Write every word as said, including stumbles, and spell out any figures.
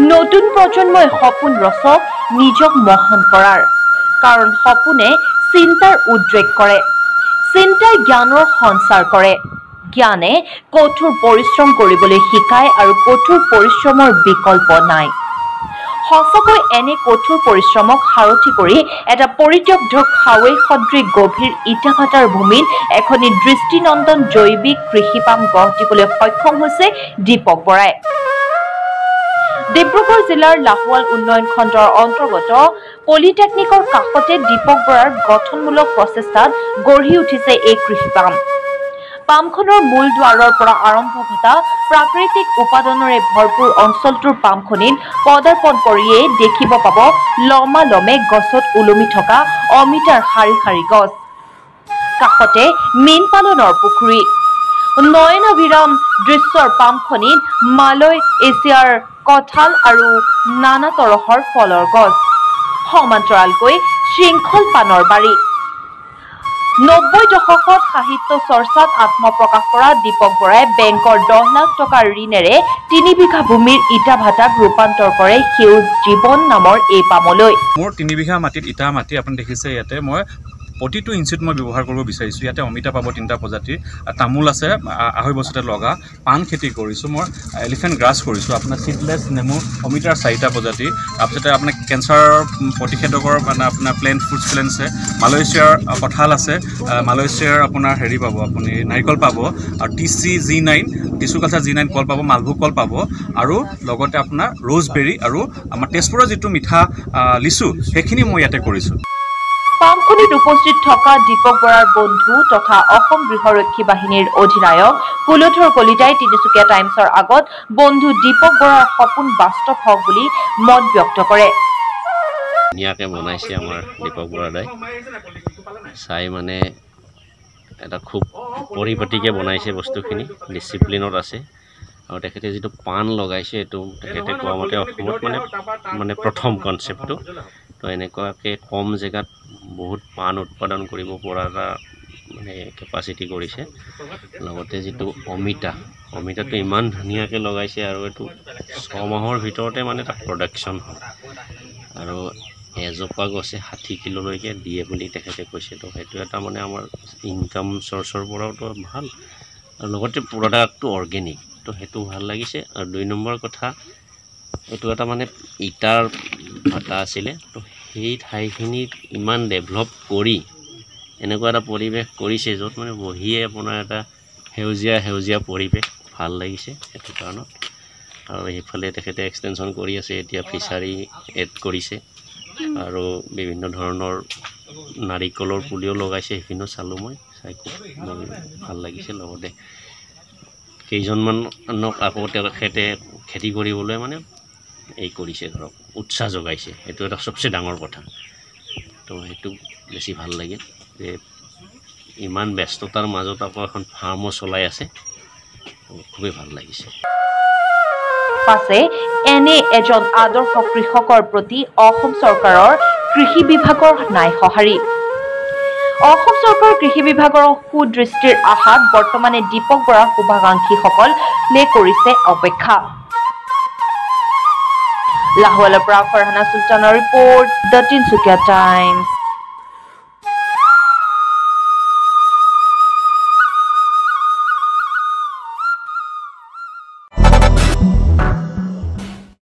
নতুন প্ৰজন্মই সপোন ৰচক নিজক মহান কৰাৰ কাৰণ সপোনে চিন্তাৰ উদ্ৰেক কৰে চিন্তাই জ্ঞানৰ সঞ্চাৰ কৰে জ্ঞানে কঠোৰ পৰিশ্ৰম কৰিবলৈ শিকায় আৰু কঠোৰ পৰিশ্ৰমৰ বিকল্প নাই সঁচাকৈ এনে কঠোৰ পৰিশ্ৰমক সাৰথি কৰি এটা পৰিত্যক্ত খাৱৈ সদৃশ গভীৰ ইটাভাটাৰ ভূমিত এখনি দৃষ্টিনন্দন জৈৱিক কৃষি পাম গঢ় দিবলৈ সক্ষম হৈছে দীপক বৰাই ডিব্ৰুগড় জিলাৰ লাহোৱাল উন্নয়ন খণ্ডৰ অন্তৰ্গত পলিটেকনিকৰ কাষতে দীপক বৰাৰ গঠনমূলক প্ৰচেষ্টাত গঢ়ি উঠিছে এই কৃষি পাম পামখনৰ মূল দ্বাৰৰ পৰা আৰম্ভ ঘটা প্ৰাকৃতিক উপাদানৰে ভৰপূৰ অঞ্চলটোৰ পামখনিত পদাৰ্পণ কৰিয়ে দেখিব পাব লমালমে গছত ওলমি থকা অমিতাৰ শাৰী শাৰী গছ কাষতে মীন পালনৰ পুখুৰী নয়নাভিৰাম দৃশ্যৰ পামখনিত মালয় এছিয়াৰ কঁঠাল আৰু নানা তৰহৰ ফলৰ গছ সমান্তৰালকৈ শৃংখল পানৰ বাৰী নব্বৈ দশকত সাহিত্য চৰ্চাত আত্মপ্ৰকাশ কৰা দীপক বৰাই বেংকৰ দহ লাখ টকাৰ ঋণেৰে তিনি বিঘা ভূমিৰ ইটা ভাটাক ৰূপান্তৰ কৰে সেউজ জীৱন নামৰ এই পামলৈ মোৰ তিনি বিঘা মাটিত ইটা মাটি আপুনি দেখিছে ইয়াতে মই প্ৰতিটো ইঞ্চিত মই ব্যৱহাৰ কৰিব বিচাৰিছোঁ ইয়াতে অমিতা পাব তিনিটা প্ৰজাতিৰ তামোল আছে আঢ়ৈ বছৰতে লগা পাণ খেতি কৰিছোঁ মই এলিফেণ্ট গ্ৰাছ কৰিছোঁ আপোনাৰ চিডলেছ নেমু অমিতাৰ চাৰিটা প্ৰজাতি তাৰপিছতে আপোনাৰ কেঞ্চাৰৰ প্ৰতিষেধকৰ মানে আপোনাৰ প্লেন ফ্ৰুটছ প্লেন আছে মালয়েছিয়াৰ কঁঠাল আছে মালয়েছিয়াৰ আপোনাৰ হেৰি পাব আপুনি নাৰিকল পাব আৰু T C G nine tissue culture G nine কল পাব মালভোগ কল পাব আৰু লগতে আপোনাৰ ৰ'জবেৰী আৰু আমাৰ তেজপুৰৰ যিটো মিঠা লিচু সেইখিনি মই ইয়াতে কৰিছোঁ পামখনিত উপস্থিত থকা দীপক বৰাৰ বন্ধু তথা অসম গৃহৰক্ষী বাহিনীৰ অধিনায়ক কুলধৰ কলিতাই তিনিচুকীয়া টাইমছৰ আগত বন্ধু দীপক বৰাৰ সপোন বাস্তৱ হওক বুলি মত ব্যক্ত কৰে ধুনীয়াকৈ বনাইছে আমাৰ দীপক বৰাদাই চাই মানে এটা খুব পৰিপাটিকৈ বনাইছে বস্তুখিনি ডিচিপ্লিনত আছে আৰু তেখেতে যিটো পাণ লগাইছে এইটো তেখেতে কোৱা মতে অসমত মানে মানে প্ৰথম কনচেপ্টটো তো এনেকুৱাকৈ কম জেগাত বহুত পাণ উৎপাদন কৰিব পৰা এটা মানে কেপাচিটি কৰিছে লগতে যিটো অমিতা অমিতাটো ইমান ধুনীয়াকৈ লগাইছে আৰু এইটো ছমাহৰ ভিতৰতে মানে এটা প্ৰডাকশ্যন হয় আৰু এজোপা গছে ষাঠি কিলোলৈকে দিয়ে বুলি তেখেতে কৈছে তো সেইটো এটা মানে আমাৰ ইনকাম চ'ৰ্চৰ পৰাওতো ভাল আৰু লগতে প্ৰডাক্টটো অৰ্গেনিক তো সেইটো ভাল লাগিছে আৰু দুই নম্বৰ কথা এইটো এটা মানে ইটাৰ ভাটা আছিলে তো সেই ঠাইখিনিত ইমান ডেভেলপ কৰি এনেকুৱা এটা পৰিৱেশ কৰিছে য'ত মানে বহিয়ে আপোনাৰ এটা সেউজীয়া সেউজীয়া পৰিৱেশ ভাল লাগিছে সেইটো কাৰণত আৰু সেইফালে তেখেতে এক্সটেনশ্যন কৰি আছে এতিয়া ফিচাৰী এড কৰিছে আৰু বিভিন্ন ধৰণৰ নাৰিকলৰ পুলিও লগাইছে সেইখিনিও চালোঁ মই চাই খুব ভাল লাগিছে লগতে কেইজনমানক আকৌ তেখেতে খেতি কৰিবলৈ মানে এই কৰিছে ধৰক উৎসাহ যোগাইছে সেইটো এটা চবচে ডাঙৰ কথা তো সেইটো বেছি ভাল লাগে যে ইমান ব্যস্ততাৰ মাজত আকৌ এখন ফাৰ্মো চলাই আছে খুবেই ভাল লাগিছে পাছে এনে এজন আদৰ্শ কৃষকৰ প্ৰতি অসম চৰকাৰৰ কৃষি বিভাগৰ নাই সঁহাৰি অসম চৰকাৰৰ কৃষি বিভাগৰ সুদৃষ্টিৰ আশাত বৰ্তমানে দীপক বৰাৰ শুভাকাংক্ষীসকলে কৰিছে অপেক্ষা লাহোৱালৰ পৰা ফৰহানা চুলতানৰ ৰিপৰ্ট দ্য তিনিচুকীয়া টাইমছ।